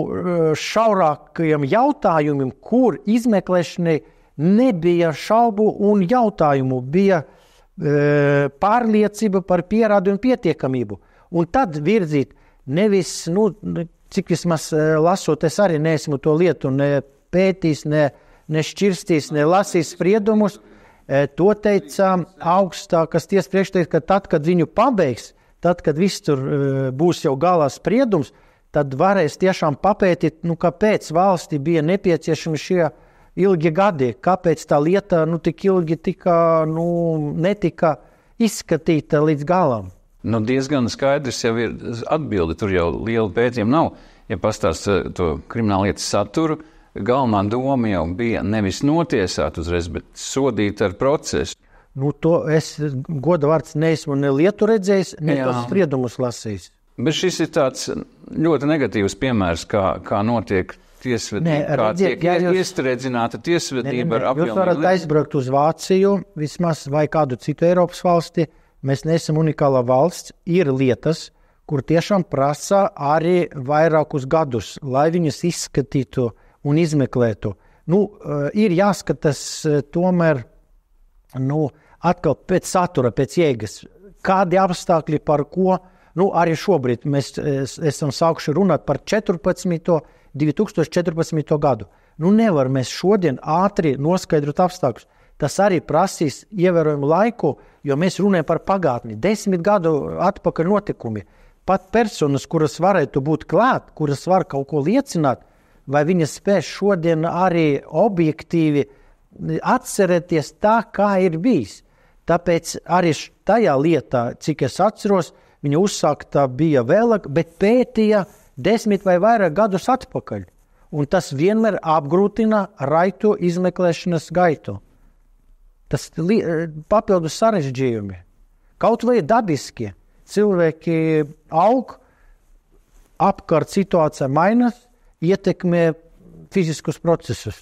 šaurākajiem jautājumiem, kur izmeklēšanai nebija šaubu un jautājumu, bija pārliecība par pierādījumu pietiekamību. Un tad virzīt nevis, nu, cik vismaz lasot, es arī neesmu to lietu ne pētīs, ne, ne šķirstīs, ne lasīs spriedumus. To teica augstākas tiesas priekšteikts, ka tad, kad viņu pabeigs, tad, kad viss tur būs jau galā spriedums, tad varēs tiešām papētīt, nu, kāpēc valstī bija nepieciešami šie ilgi gadi, kāpēc tā lieta nu, tik ilgi tika, nu, netika izskatīta līdz galam. Nu, diezgan skaidrs jau ir atbildi, tur jau liela pētījuma nav. Ja pastāst to krimināllietas saturu, galvenā doma jau bija nevis notiesāt uzreiz, bet sodīt ar procesu. Nu, to es goda vārds neesmu ne lietu redzējis, ne tos spriedumus lasījis. Bet šis ir tāds ļoti negatīvs piemērs, kā, kā notiek tiesvedība, kā redziet, tiek ja jūs- iestrēdzināta tiesvedība Ne, ne, ar ne. Jūs apjomīgu varat lietu. aizbraukt uz Vāciju vismaz vai kādu citu Eiropas valsti. Mēs neesam unikāla valsts. Ir lietas, kur tiešām prasa arī vairākus gadus, lai viņas izskatītu un izmeklētu. Nu, eh, ir jāskatās eh, tomēr nu, atkal pēc satura, pēc jēgas. Kādi apstākļi par ko? Nu, arī šobrīd mēs es, esam sākuši runāt par četrpadsmito divi tūkstoši četrpadsmito gadu. Nu, nevar mēs šodien ātri noskaidrot apstākļus. Tas arī prasīs ievērojumu laiku, jo mēs runājam par pagātni. Desmit gadu atpakaļ notikumi. Pat personas, kuras varētu būt klāt, kuras var kaut ko liecināt, vai viņas spēs šodien arī objektīvi atcerēties tā, kā ir bijis. Tāpēc arī tajā lietā, cik es atceros, viņa uzsākta bija vēlāk, bet pētīja desmit vai vairāk gadus atpakaļ. Un tas vienmēr apgrūtina raitu izmeklēšanas gaitu. Tas li, papildus sarežģījumi. Kaut vai dabiski. Cilvēki aug, apkārt situācija mainās, ietekmē fiziskus procesus.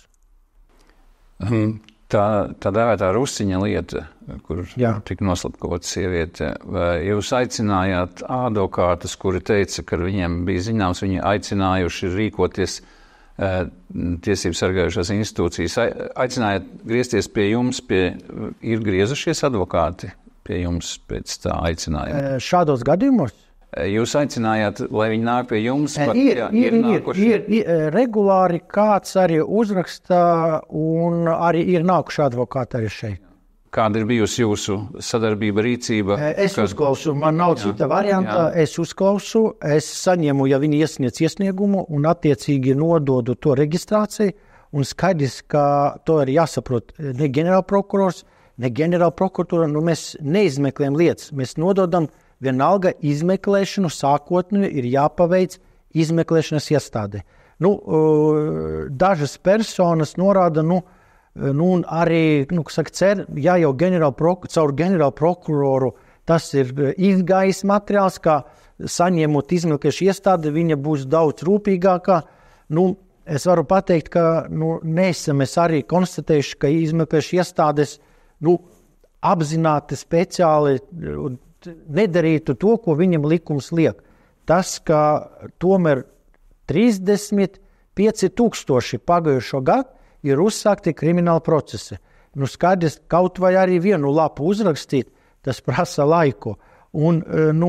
Tā, tā dēvētā Rusiņa lieta, kur Jā. tika noslapkavota sieviete, vai jūs aicinājāt advokātus, kuri teica, ka viņiem bija zināms, viņi aicinājuši rīkoties eh, tiesību sargājušās institūcijas, ai- aicinājāt griezties pie jums, pie, ir griezušies advokāti pie jums pēc tā aicinājuma? E, Šādos gadījumos Jūs aicinājāt, lai viņi nāk pie jums? e, pat, ir, jā, ir, ir, nākuši? ir, ir regulāri kāds arī uzraksta un arī ir nākuši advokāti arī šeit. Kāda ir bijusi jūsu sadarbība, rīcība? E, Es Kas- uzklausu, man nav cita varianta, jā. es uzklausu, es saņemu, ja viņi iesniedz iesniegumu un attiecīgi nododu to reģistrāciju, un skaidrs, ka to ir jāsaprot ne ģenerālprokurors, ne ģenerālprokuratūra, nu mēs neizmeklējam lietas, mēs nododam vienalga izmeklēšanu sākotnēji ir jāpaveic izmeklēšanas iestādē. Nu, uh, dažas personas norāda, nu, nu un arī, nu, kas saka, cer, ja jau ģenerālproku, caur ģenerālprokuroru tas ir izgājis materiāls, kā saņemot izmeklēšanas iestādi, viņa būs daudz rūpīgākā. Nu, es varu pateikt, ka nu, neesam mēs arī konstatējuši, ka izmeklēšanas iestādes nu, apzināti speciāli nedarītu to, ko viņam likums liek. Tas, ka tomēr trīsdesmit pieci tūkstoši pagājušo gadu ir uzsākti krimināli procesi. Nu, skaidrs, kaut vai arī vienu lapu uzrakstīt, tas prasa laiku. Un, nu,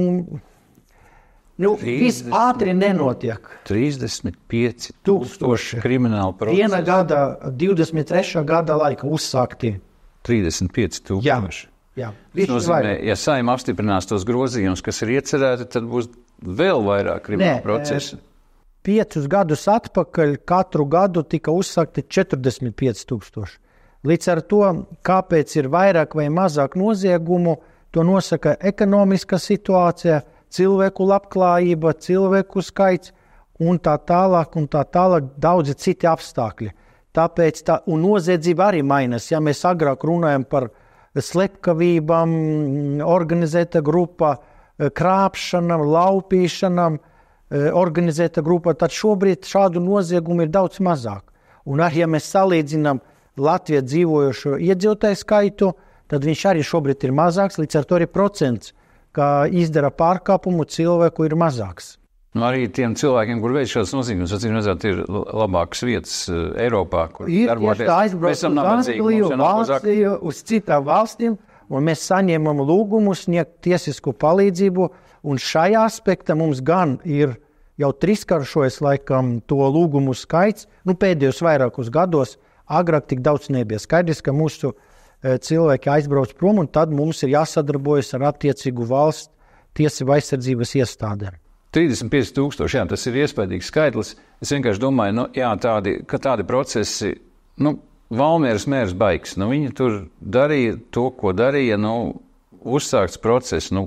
nu, viss ātri nenotiek. trīsdesmit pieci Tūkstoši. krimināli procesi. Viena gada, divdesmit trešā gada laika uzsākti. trīsdesmit pieci tūkstoši. Jā, Tas nozīmē, ja Saeima apstiprinās tos grozījumus, kas ir iecerēti, tad būs vēl vairāk kriminālu procesu. Piecus gadus atpakaļ katru gadu tika uzsākti četrdesmit pieci tūkstoši. Līdz ar to, kāpēc ir vairāk vai mazāk noziegumu, to nosaka ekonomiskā situācija, cilvēku labklājība, cilvēku skaits un tā tālāk un tā tālāk daudzi citi apstākļi. Tāpēc tā, un noziedzība arī mainās. Ja mēs agrāk runājam par slepkavībām, organizēta grupa, krāpšanām, laupīšanām, organizēta grupa, tad šobrīd šādu noziegumu ir daudz mazāk. Un arī, ja mēs salīdzinām Latvijā dzīvojošo iedzīvotāju skaitu, tad viņš arī šobrīd ir mazāks, līdz ar to arī procents, kā izdara pārkāpumu cilvēku ir mazāks. Nu, arī tiem cilvēkiem, kur veic šādas noziegumus, acīm redzot, ir labākas vietas uh, Eiropā, kur Ir darboties. tieši aizbraukt Mēs esam uz nabadzīgi, Angliju, mums ir nabadzāk. Vāciju, uz citām valstīm, un mēs saņemam lūgumus sniegt tiesisku palīdzību, un šajā aspektā mums gan ir jau trīskāršojas laikam to lūgumu skaits, nu pēdējos vairākus gados, agrāk tik daudz nebija. Skaidrs, ka mūsu e, cilvēki aizbrauc prom, un tad mums ir jāsadarbojas ar attiecīgu valsts tiesību aizsardzības iestādēm. trīsdesmit pieci tūkstoši, jā, tas ir iespaidīgs skaitlis. Es vienkārši domāju, nu, jā, tādi, ka tādi procesi, nu, Valmieras mērs baigs, nu, viņi tur darīja to, ko darīja, nu, uzsākts process, nu,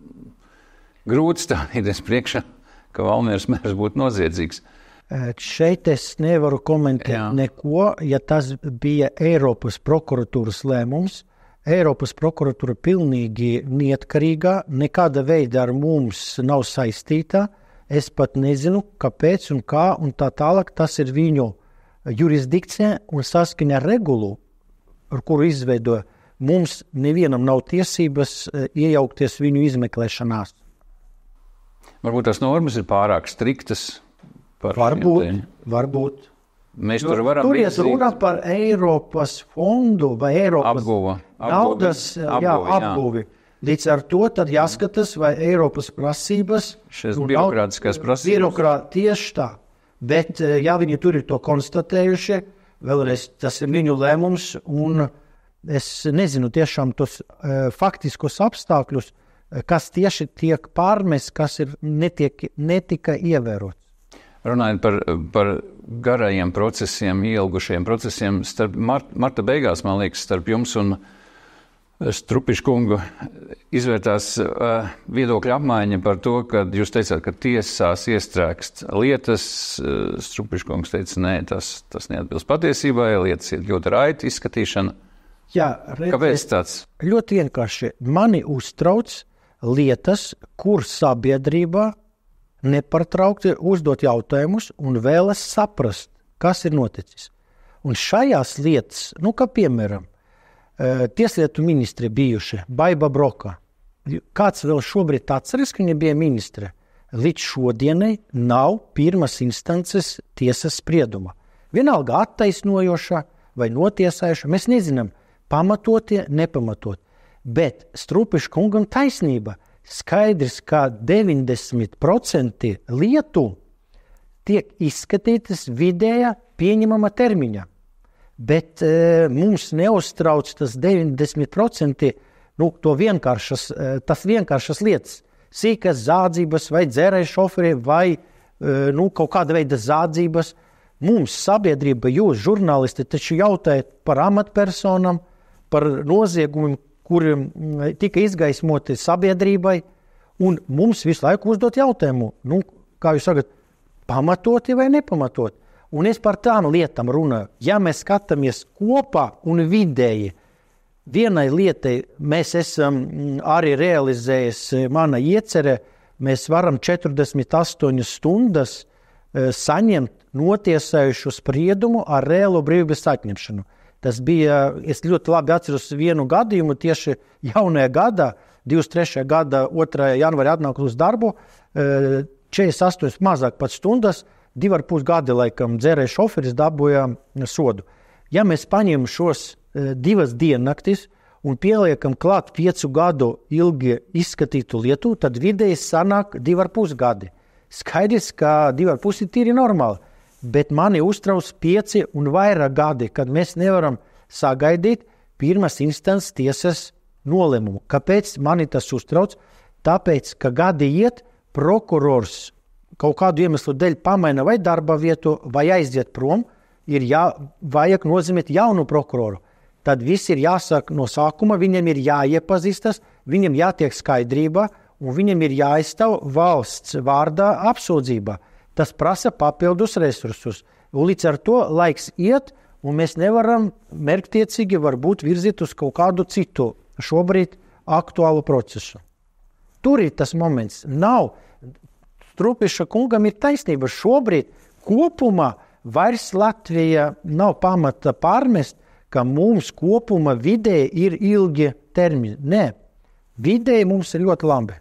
grūti stādīties priekšā, ka Valmieras mērs būtu noziedzīgs. Šeit es nevaru komentēt Jā. neko, ja tas bija Eiropas prokuratūras lēmums. Eiropas prokuratūra pilnīgi neatkarīga, nekāda veida ar mums nav saistīta. Es pat nezinu, kāpēc un kā, un tā tālāk tas ir viņu jurisdikcija un saskaņa ar regulu, ar kuru izveidoja. Mums nevienam nav tiesības iejaukties viņu izmeklēšanās. Varbūt tās normas ir pārāk striktas. Par varbūt, varbūt. Mēs tur varam Tur iet runa par Eiropas fondu vai Eiropas apguva, naudas apguvi, jā, apguvi, apguvi. Līdz ar to tad jāskatās, vai Eiropas prasības. Šis birokrātiskās prasības. Birokrāt, tieši tā. Bet, ja viņi tur ir to konstatējuši, vēlreiz tas ir viņu lēmums, un es nezinu tiešām tos uh, faktiskos apstākļus, kas tieši tiek pārmest, kas ir netiek, netika ievērots. Runājot par, par garajiem procesiem, ielgušiem procesiem, starp marta, marta beigās, man liekas, starp jums un Strupiša kungu izvērtās uh, viedokļa apmaiņa par to, ka jūs teicāt, ka tiesās iestrēgst lietas. Uh, Strupiša kungs teica, nē, tas, tas neatbilst patiesībai, lietas ir ļoti raiti izskatīšana. Jā, redz, kāpēc tāds? Ļoti vienkārši. Mani uztrauc lietas, kur sabiedrībā nepārtraukti uzdot jautājumus un vēlas saprast, kas ir noticis. Un šajās lietas, nu kā piemēram, Tieslietu ministre bijuši, Baiba Broka. Kāds vēl šobrīd atceras, ka viņa bija ministre? Līdz šodienai nav pirmas instances tiesas sprieduma. Vienalga attaisnojošā vai notiesājošā, mēs nezinām, pamatotie, nepamatot. Bet Strupiša kungam taisnība. Skaidrs, ka deviņdesmit procenti lietu tiek izskatītas vidējā pieņemama termiņā. Bet e, mums neuztrauc tas deviņdesmit procenti, nu, to vienkāršas, e, tas vienkāršas lietas. Sīkas zādzības vai dzērēju šoferi vai e, nu, kaut kāda veida zādzības. Mums sabiedrība, jūs žurnālisti, taču jautājat par amatpersonām, par noziegumiem, kuriem tika izgaismoti sabiedrībai, un mums visu laiku uzdot jautājumu, nu, kā jūs sakat, pamatoti vai nepamatot. Un es par tām lietām runāju. Ja mēs skatāmies kopā un vidēji, vienai lietai mēs esam arī realizējis mana iecere, mēs varam četrdesmit astoņas stundas saņemt notiesājušu spriedumu ar reālu brīvības atņemšanu. Tas bija, es ļoti labi atceros vienu gadījumu, tieši jaunajā gadā, divdesmit trešajā gada otrajā janvārī atnākot uz darbu, četrdesmit astoņas mazāk pat stundas, divi ar pus gadi, laikam, dzērēju šoferis dabūja sodu. Ja mēs paņemam šos e, divas diennaktis un pieliekam klāt piecu gadu ilgi izskatītu lietu, tad vidēji sanāk divi ar pus gadi. Skaidrs, ka divi ar pus ir tīri normāli, bet mani uztrauc pieci un vairāk gadi, kad mēs nevaram sagaidīt pirmas instances tiesas nolēmumu. Kāpēc mani tas uztrauc? Tāpēc, ka gadi iet, prokurors kaut kādu iemeslu dēļ pamaina vai darba vietu, vai aiziet prom, ir jā, vajag nozīmēt jaunu prokuroru. Tad viss ir jāsāk no sākuma, viņam ir jāiepazīstas, viņam jātiek skaidrībā, un viņam ir jāizstāv valsts vārdā apsūdzībā. Tas prasa papildus resursus. Un līdz ar to laiks iet, un mēs nevaram mērķtiecīgi varbūt virzīt uz kaut kādu citu šobrīd aktuālu procesu. Tur ir tas moments. Nav. Strupiša kungam ir taisnība. Šobrīd kopumā vairs Latvija nav pamata pārmest, ka mums kopumā vidēji ir ilgi termiņi. Nē, vidēji mums ir ļoti labi.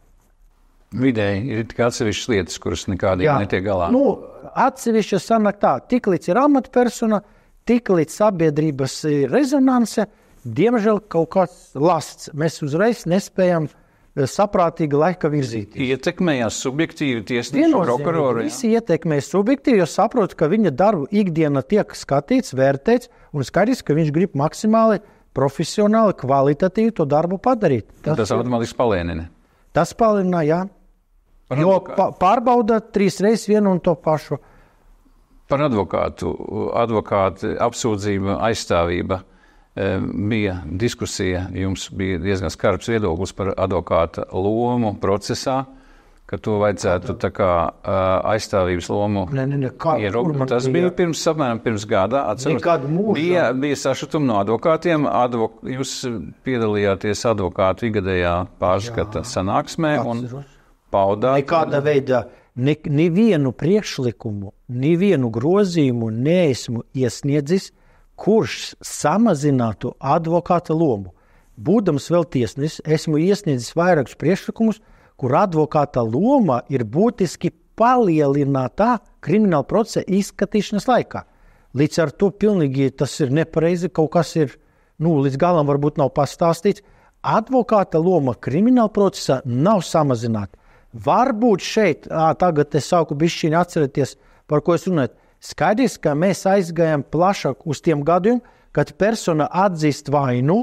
Vidēji ir tikai atsevišķas lietas, kuras nekādīgi netiek galā. Nu, atsevišķi sanāk tā, tik līdz ir amatpersona, tik līdz sabiedrības rezonanse, diemžēl kaut kāds lasts. Mēs uzreiz nespējam saprātīga laika virzīties. Ietekmējās subjektīvi tiesnešu prokurori? Visi ietekmējas subjektīvi, jo saprot, ka viņa darbu ikdiena tiek skatīts, vērtēts, un skaidrs, ka viņš grib maksimāli profesionāli, kvalitatīvi to darbu padarīt. Tas, tas automātiski palēnina? Tas palēnina, jā. Par jo pa, pārbauda trīs reizes vienu un to pašu. Par advokātu, advokātu apsūdzība, aizstāvība. Bija diskusija, jums bija diezgan skarbs viedoklis par advokāta lomu procesā, ka to vajadzētu tā kā aizstāvības lomu ierobežot. Tas bija pirms, apmēram pirms gada, atceros, bija, bija sašutumi no advokātiem, Advok, jūs piedalījāties advokātu igadējā pārskata sanāksmē un paudāt. Nekāda veida ne, nevienu priekšlikumu, nevienu grozījumu neesmu iesniedzis, kurš samazinātu advokāta lomu. Būdams vēl tiesnesis, esmu iesniedzis vairākus priekšlikumus, kur advokāta loma ir būtiski palielinātā krimināla procesa izskatīšanas laikā. Līdz ar to pilnīgi tas ir nepareizi, kaut kas ir, nu, līdz galam varbūt nav pastāstīts. Advokāta loma krimināla procesā nav samazināta. Varbūt šeit, ā, tagad es sāku bišķiņi atcerēties, par ko es runāju. Skaidrs, ka mēs aizgājam plašāk uz tiem gadiem, kad persona atzīst vainu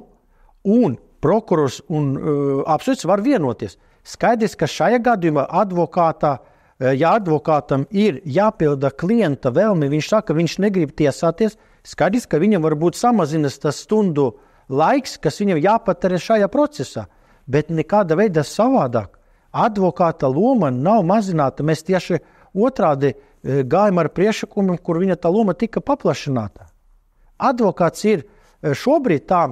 un prokurors un uh, apsūdzis var vienoties. Skaidrs, ka šajā gadījumā advokātā, ja advokātam ir jāpilda klienta vēlmi, viņš saka, viņš negrib tiesāties, skaidrs, ka viņam varbūt samazinas tas stundu laiks, kas viņam jāpatērē šajā procesā, bet nekāda veida savādāk. Advokāta loma nav mazināta, mēs tieši otrādi gājam ar priekšlikumiem, kur viņa tā loma tika paplašināta. Advokāts ir šobrīd tā,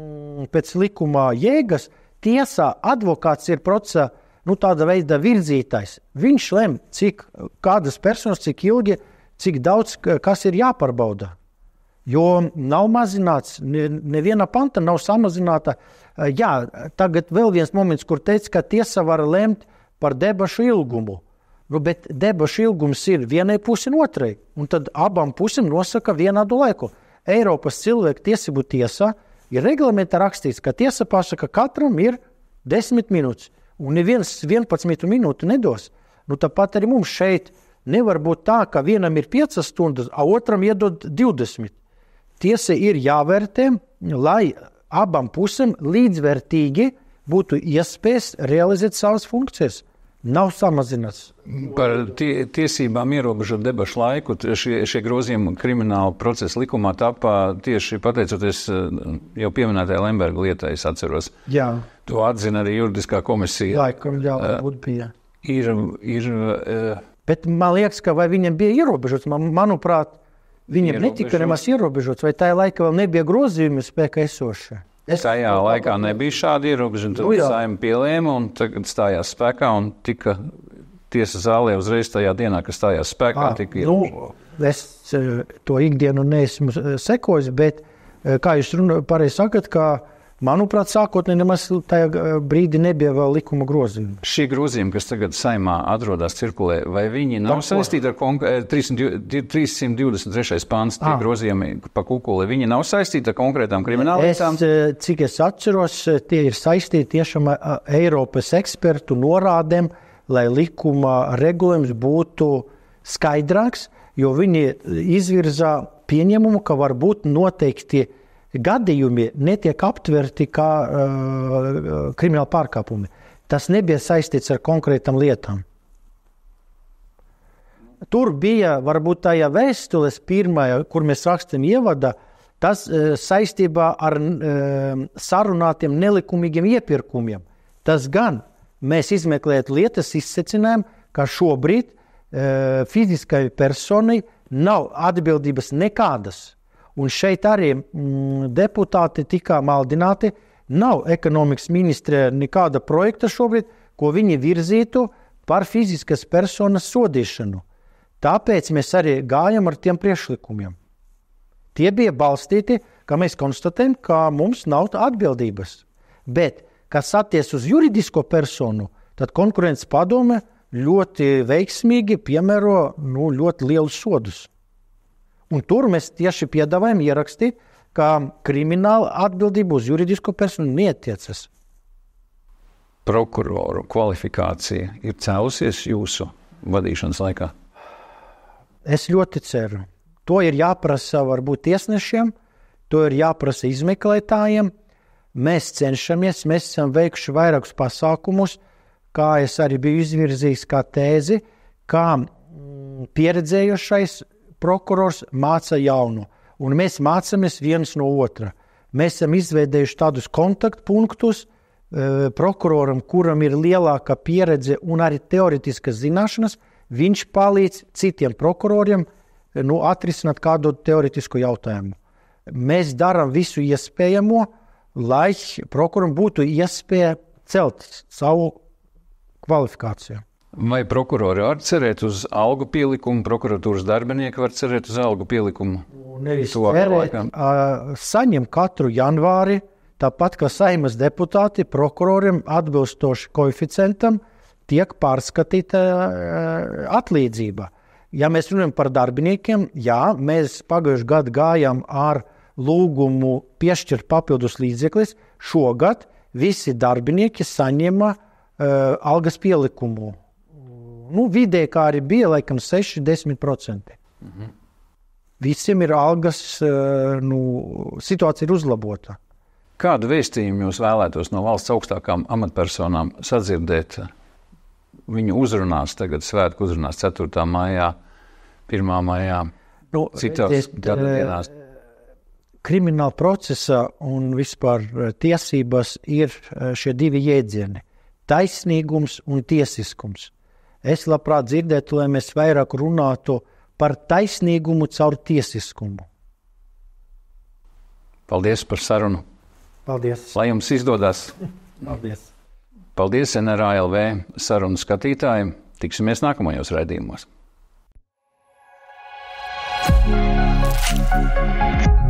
pēc likuma jēgas, tiesā advokāts ir procesā, nu, tāda veida virzītājs. Viņš lem, cik kādas personas, cik ilgi, cik daudz, kas ir jāpārbauda. Jo nav mazināts, neviena panta nav samazināta. Jā, tagad vēl viens moments, kur teica, ka tiesa var lemt par debašu ilgumu. Nu, bet debašu ilgums ir vienai pusi un otrai, un tad abām pusēm nosaka vienādu laiku. Eiropas cilvēku tiesību tiesā ir reglamentā rakstīts, ka tiesa pasaka, ka katram ir desmit minūtes, un neviens vienpadsmit minūtu nedos. Nu, tāpat arī mums šeit nevar būt tā, ka vienam ir piecas stundas, a otram iedod divdesmit. Tiesa ir jāvērtē, lai abām pusēm līdzvērtīgi būtu iespējas realizēt savas funkcijas. Nav samazināts. Par tie, tiesībām ierobežot debašu laiku, šie, šie grozījumi krimināla procesa likumā tapā tieši pateicoties jau pieminētajai Lemberga lietai, es atceros. Jā. To atzina arī juridiskā komisija. Laikam jau varbūt bija. Ir, ir, uh, Bet man liekas, ka vai viņam bija ierobežots, man, manuprāt, viņam netika nemaz ierobežots, vai tajā laikā vēl nebija grozījumi spēkā esošie. Es tajā laikā nebija šādi ierobežojumi, tad nu, Saeima pielēma un tagad stājās spēkā un tika tiesa zālē uzreiz tajā dienā, kas stājās spēkā, à, tika ierobežojumi. Nu, es to ikdienu neesmu sekojis, bet kā jūs runa, pareizi sakat, ka, manuprāt, sākotnēji nemaz tajā brīdī nebija vēl likuma grozījumi. Šie grozījumi, kas tagad Saeimā atrodas cirkulē, vai viņi nav no, saistīti ar konk- trīssimt divdesmit trešais pāns, tie grozījumi pa kukuli, viņi nav saistīti ar konkrētām krimināllietām? Es, cik es atceros, tie ir saistīti tiešām ar Eiropas ekspertu norādēm, lai likuma regulējums būtu skaidrāks, jo viņi izvirzā pieņemumu, ka var būt noteikti gadījumi netiek aptverti kā uh, krimināli pārkāpumi. Tas nebija saistīts ar konkrētām lietām. Tur bija varbūt tajā vēstules pirmajā, kur mēs rakstam ievada, tas uh, saistībā ar uh, sarunātiem nelikumīgiem iepirkumiem. Tas gan mēs izmeklējot lietas izsecinājām, ka šobrīd uh, fiziskai personai nav atbildības nekādas. Un šeit arī mm, deputāti tika maldināti. Nav ekonomikas ministrē nekāda projekta šobrīd, ko viņi virzītu par fiziskas personas sodīšanu. Tāpēc mēs arī gājam ar tiem priekšlikumiem. Tie bija balstīti, ka mēs konstatējam, ka mums nav atbildības. Bet, kas attiec uz juridisko personu, tad konkurences padome ļoti veiksmīgi piemēro nu, ļoti lielus sodus. Un tur mēs tieši piedāvājam ierakstīt, ka krimināla atbildība uz juridisko personu neatiecas. Prokuroru kvalifikācija ir cēlusies jūsu vadīšanas laikā? Es ļoti ceru. To ir jāprasa varbūt tiesnešiem, to ir jāprasa izmeklētājiem. Mēs cenšamies, mēs esam veikuši vairākus pasākumus, kā es arī biju izvirzījis kā tēzi, kā pieredzējušais prokurors māca jaunu, un mēs mācāmies viens no otra. Mēs esam izveidējuši tādus kontaktpunktus e, prokuroram, kuram ir lielāka pieredze un arī teoretiskas zināšanas, viņš palīdz citiem prokuroriem nu, atrisināt kādu teoretisku jautājumu. Mēs darām visu iespējamo, lai prokuram būtu iespēja celt savu kvalifikāciju. Vai prokurori var cerēt uz algu pielikumu, prokuratūras darbinieki var cerēt uz algu pielikumu? Nevis cerēt, saņem katru janvāri, tāpat kā Saeimas deputāti, prokuroriem atbilstoši koeficientam tiek pārskatīta atlīdzība. Ja mēs runājam par darbiniekiem, jā, mēs pagājuši gadu gājām ar lūgumu piešķirt papildus līdzeklis. Šogad visi darbinieki saņema uh, algas pielikumu. Nu, vidē, kā arī bija, laikam seši līdz desmit procenti. Mhm. Visiem ir algas, uh, nu, situācija ir uzlabota. Kādu vēstījumu jūs vēlētos no valsts augstākām amatpersonām sadzirdēt viņu uzrunās, tagad svētku uzrunās ceturtā maijā, pirmā maijā, nu, citās gada dienās? Krimināla procesa un vispār tiesības ir šie divi jēdzieni – taisnīgums un tiesiskums. Es labprāt dzirdētu, lai mēs vairāk runātu par taisnīgumu caur tiesiskumu. Paldies par sarunu. Paldies. Lai jums izdodas. Paldies. Paldies N R A L V sarunu skatītājiem. Tiksimies nākamajos raidījumos.